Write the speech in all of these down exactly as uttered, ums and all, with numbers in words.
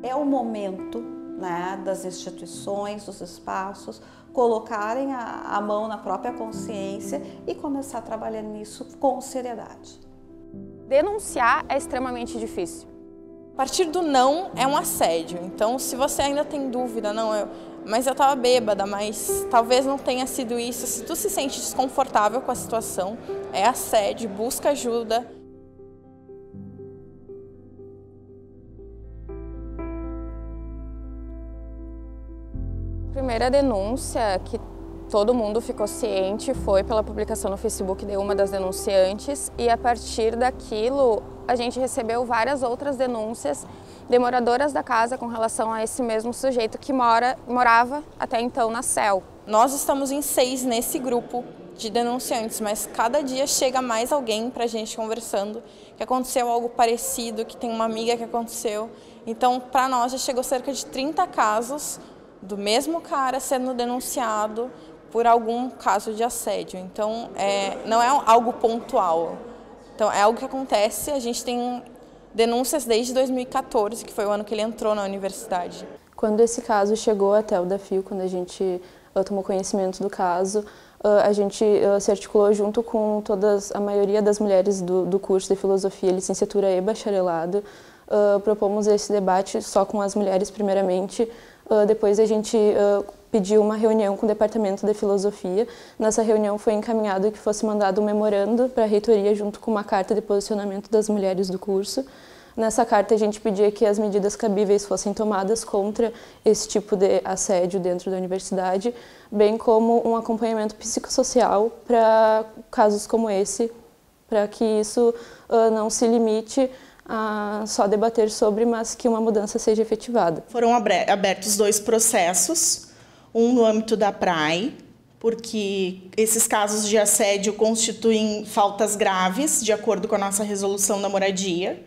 É o momento, né, das instituições, dos espaços, colocarem a, a mão na própria consciência e começar a trabalhar nisso com seriedade. Denunciar é extremamente difícil. A partir do não é um assédio, então se você ainda tem dúvida, não, eu, mas eu estava bêbada, mas talvez não tenha sido isso, se tu se sente desconfortável com a situação, é assédio, busca ajuda. A primeira denúncia que todo mundo ficou ciente foi pela publicação no Facebook de uma das denunciantes e a partir daquilo a gente recebeu várias outras denúncias de moradoras da casa com relação a esse mesmo sujeito que mora, morava até então na C E L. Nós estamos em seis nesse grupo de denunciantes, mas cada dia chega mais alguém para a gente conversando que aconteceu algo parecido, que tem uma amiga que aconteceu. Então, para nós já chegou cerca de trinta casos do mesmo cara sendo denunciado por algum caso de assédio. Então, é, não é algo pontual. Então, é algo que acontece, a gente tem denúncias desde dois mil e quatorze, que foi o ano que ele entrou na universidade. Quando esse caso chegou até o DAFIO, quando a gente uh, tomou conhecimento do caso, uh, a gente uh, se articulou junto com todas, a maioria das mulheres do, do curso de Filosofia, Licenciatura e Bacharelado. Uh, propomos esse debate só com as mulheres primeiramente. Uh, depois a gente uh, pediu uma reunião com o Departamento de Filosofia. Nessa reunião foi encaminhado que fosse mandado um memorando para a reitoria junto com uma carta de posicionamento das mulheres do curso. Nessa carta a gente pedia que as medidas cabíveis fossem tomadas contra esse tipo de assédio dentro da universidade, bem como um acompanhamento psicossocial para casos como esse, para que isso uh, não se limite a só debater sobre, mas que uma mudança seja efetivada. Foram abertos dois processos, um no âmbito da P R A I, porque esses casos de assédio constituem faltas graves, de acordo com a nossa resolução da moradia,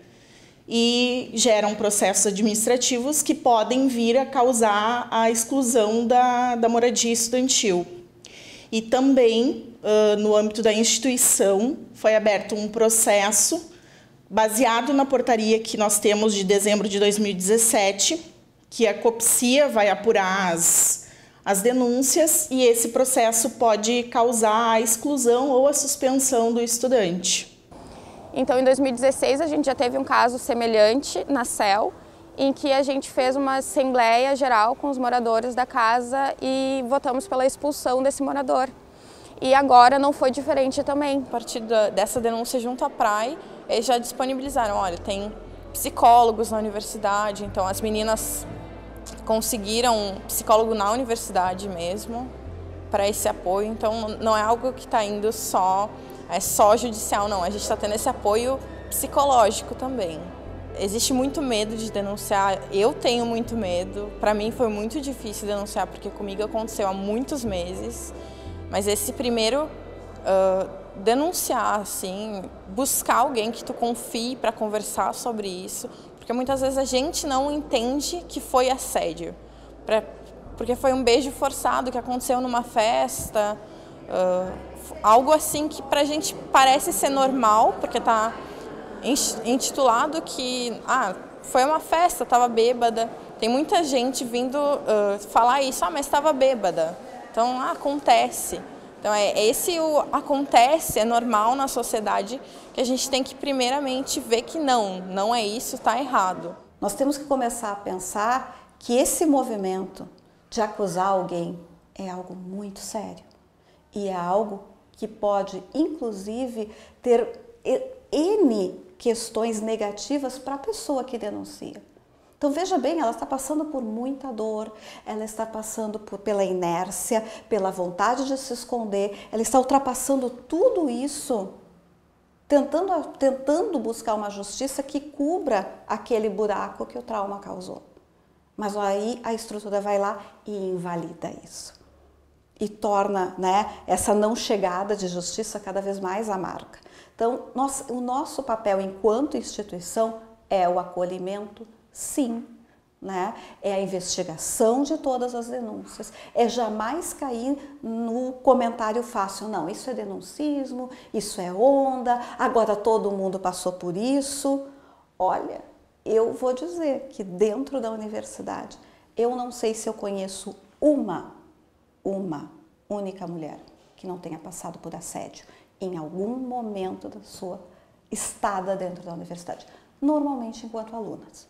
e geram processos administrativos que podem vir a causar a exclusão da, da moradia estudantil. E também, uh, no âmbito da instituição, foi aberto um processo baseado na portaria que nós temos de dezembro de dois mil e dezessete, que a COPCIA vai apurar as, as denúncias e esse processo pode causar a exclusão ou a suspensão do estudante. Então, em dois mil e dezesseis, a gente já teve um caso semelhante na C E L, em que a gente fez uma assembleia geral com os moradores da casa e votamos pela expulsão desse morador. E agora não foi diferente também. A partir da, dessa denúncia junto à P R A I, eles já disponibilizaram, olha, tem psicólogos na universidade, então as meninas conseguiram um psicólogo na universidade mesmo para esse apoio, então não é algo que está indo só, é só judicial, não, a gente está tendo esse apoio psicológico também. Existe muito medo de denunciar, eu tenho muito medo, para mim foi muito difícil denunciar porque comigo aconteceu há muitos meses, mas esse primeiro uh, denunciar, assim, buscar alguém que tu confie para conversar sobre isso, porque muitas vezes a gente não entende que foi assédio, pra, porque foi um beijo forçado que aconteceu numa festa, uh, algo assim que pra gente parece ser normal, porque tá intitulado que ah, foi uma festa, estava bêbada. Tem muita gente vindo uh, falar isso, ah, mas estava bêbada. Então, ah, acontece. Então, é esse o acontece, é normal na sociedade, que a gente tem que primeiramente ver que não, não é isso, está errado. Nós temos que começar a pensar que esse movimento de acusar alguém é algo muito sério. E é algo que pode, inclusive, ter N questões negativas para a pessoa que denuncia. Então, veja bem, ela está passando por muita dor, ela está passando por, pela inércia, pela vontade de se esconder, ela está ultrapassando tudo isso, tentando, tentando buscar uma justiça que cubra aquele buraco que o trauma causou. Mas aí a estrutura vai lá e invalida isso. E torna, né, essa não chegada de justiça cada vez mais amarga. Então, nós, o nosso papel enquanto instituição é o acolhimento, sim, né? É a investigação de todas as denúncias, é jamais cair no comentário fácil, não, isso é denuncismo, isso é onda, agora todo mundo passou por isso. Olha, eu vou dizer que dentro da universidade, eu não sei se eu conheço uma, uma única mulher que não tenha passado por assédio em algum momento da sua estada dentro da universidade, normalmente enquanto alunas.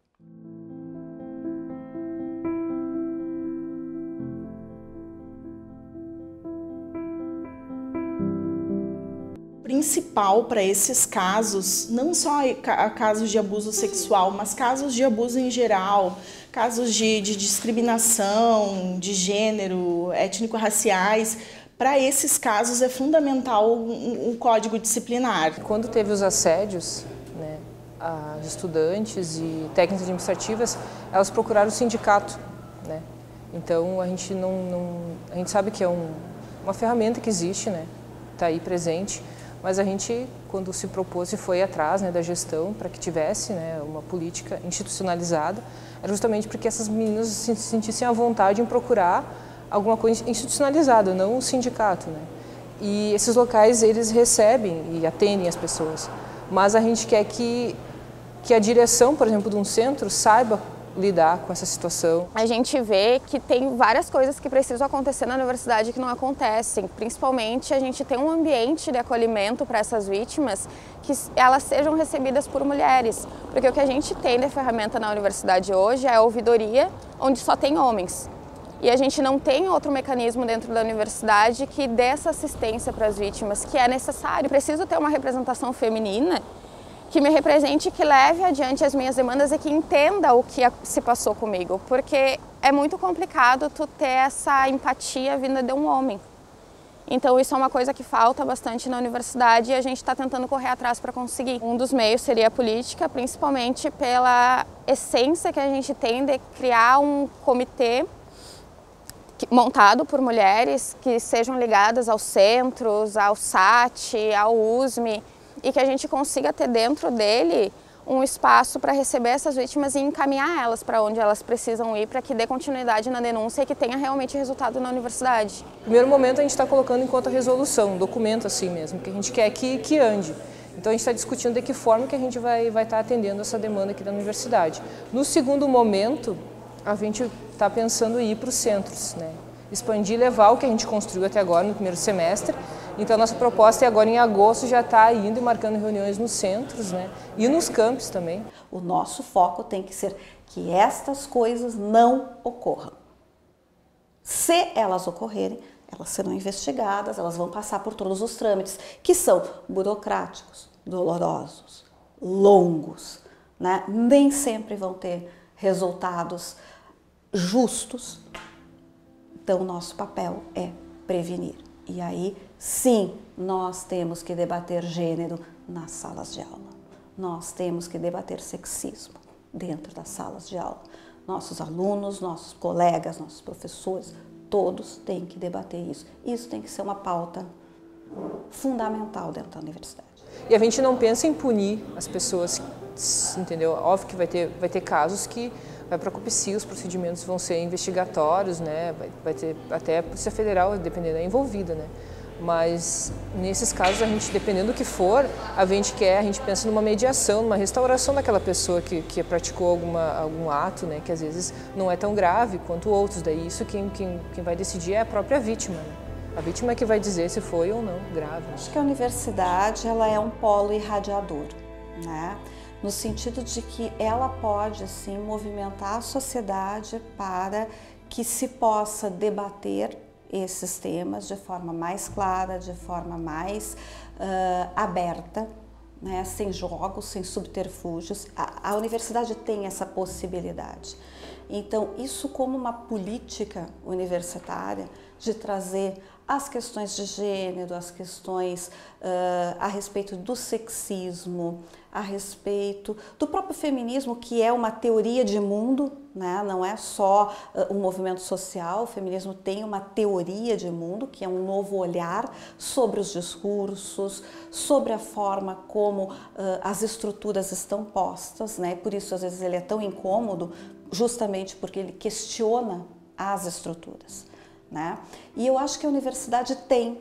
Principal para esses casos, não só casos de abuso sexual, mas casos de abuso em geral, casos de, de discriminação, de gênero, étnico-raciais, para esses casos é fundamental um, um código disciplinar. Quando teve os assédios, né, as estudantes e técnicas administrativas, elas procuraram o sindicato, né? Então a gente não, não a gente sabe que é um, uma ferramenta que existe, né? Está aí presente. Mas a gente, quando se propôs e foi atrás, né, da gestão para que tivesse, né, uma política institucionalizada, era justamente porque essas meninas se sentissem à vontade em procurar alguma coisa institucionalizada, não o sindicato, né? E esses locais, eles recebem e atendem as pessoas. Mas a gente quer que, que a direção, por exemplo, de um centro saiba lidar com essa situação. A gente vê que tem várias coisas que precisam acontecer na universidade que não acontecem. Principalmente a gente tem um ambiente de acolhimento para essas vítimas que elas sejam recebidas por mulheres. Porque o que a gente tem de ferramenta na universidade hoje é a ouvidoria, onde só tem homens. E a gente não tem outro mecanismo dentro da universidade que dê essa assistência para as vítimas, que é necessário. Preciso ter uma representação feminina que me represente, que leve adiante as minhas demandas e que entenda o que se passou comigo, porque é muito complicado tu ter essa empatia vinda de um homem. Então isso é uma coisa que falta bastante na universidade e a gente está tentando correr atrás para conseguir. Um dos meios seria a política, principalmente pela essência que a gente tem de criar um comitê montado por mulheres que sejam ligadas aos centros, ao S A T, ao U S M, e que a gente consiga ter dentro dele um espaço para receber essas vítimas e encaminhar elas para onde elas precisam ir para que dê continuidade na denúncia e que tenha realmente resultado na universidade. No primeiro momento a gente está colocando enquanto a resolução, um documento assim mesmo, que a gente quer que, que ande. Então a gente está discutindo de que forma que a gente vai vai estar atendendo essa demanda aqui da universidade. No segundo momento, a gente está pensando em ir para os centros, né? Expandir e levar o que a gente construiu até agora no primeiro semestre. Então a nossa proposta é agora em agosto já estar indo e marcando reuniões nos centros, né? E nos campos também. O nosso foco tem que ser que estas coisas não ocorram. Se elas ocorrerem, elas serão investigadas, elas vão passar por todos os trâmites, que são burocráticos, dolorosos, longos, né? Nem sempre vão ter resultados justos. Então, o nosso papel é prevenir. E aí, sim, nós temos que debater gênero nas salas de aula. Nós temos que debater sexismo dentro das salas de aula. Nossos alunos, nossos colegas, nossos professores, todos têm que debater isso. Isso tem que ser uma pauta fundamental dentro da universidade. E a gente não pensa em punir as pessoas, entendeu? Óbvio que vai ter, vai ter casos que vai para COPCI, os procedimentos vão ser investigatórios, né? Vai, vai ter até a Polícia Federal, dependendo, é envolvida, né? Mas nesses casos, a gente, dependendo do que for, a gente quer, a gente pensa numa mediação, numa restauração daquela pessoa que, que praticou alguma, algum ato, né? Que às vezes não é tão grave quanto outros. Daí isso quem, quem, quem vai decidir é a própria vítima, né? A vítima é que vai dizer se foi ou não grave. Acho que a universidade ela é um polo irradiador, né? No sentido de que ela pode assim, movimentar a sociedade para que se possa debater esses temas de forma mais clara, de forma mais uh, aberta, né? Sem jogos, sem subterfúgios. A, a universidade tem essa possibilidade. Então, isso como uma política universitária de trazer as questões de gênero, as questões uh, a respeito do sexismo, a respeito do próprio feminismo, que é uma teoria de mundo, né? Não é só uh, um movimento social, o feminismo tem uma teoria de mundo, que é um novo olhar sobre os discursos, sobre a forma como uh, as estruturas estão postas, né? Por isso, às vezes, ele é tão incômodo, justamente porque ele questiona as estruturas, né? E eu acho que a universidade tem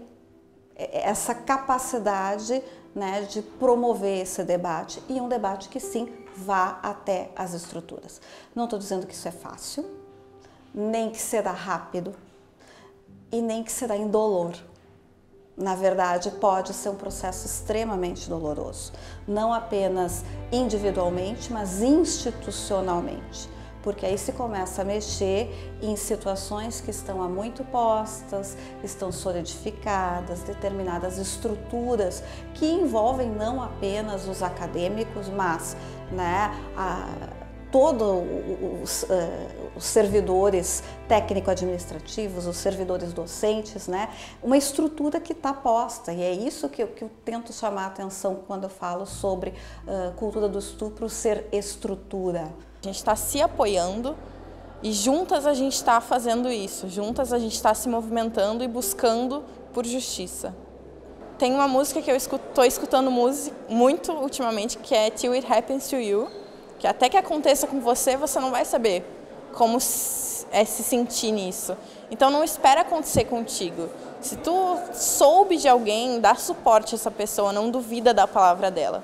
essa capacidade, né, de promover esse debate, e um debate que sim vá até as estruturas. Não estou dizendo que isso é fácil, nem que será rápido e nem que será indolor. Na verdade, pode ser um processo extremamente doloroso, não apenas individualmente, mas institucionalmente, porque aí se começa a mexer em situações que estão há muito postas, estão solidificadas, determinadas estruturas que envolvem não apenas os acadêmicos, mas, né, a, todos os, uh, os servidores técnico-administrativos, os servidores docentes, né? Uma estrutura que está posta, e é isso que eu, que eu tento chamar a atenção quando eu falo sobre uh, cultura do estupro ser estrutura. A gente está se apoiando e juntas a gente está fazendo isso, juntas a gente está se movimentando e buscando por justiça. Tem uma música que eu estou escutando música, muito ultimamente, que é Till It Happens to You, que até que aconteça com você, você não vai saber como é se sentir nisso. Então não espera acontecer contigo. Se tu soube de alguém, dá suporte a essa pessoa, não duvida da palavra dela.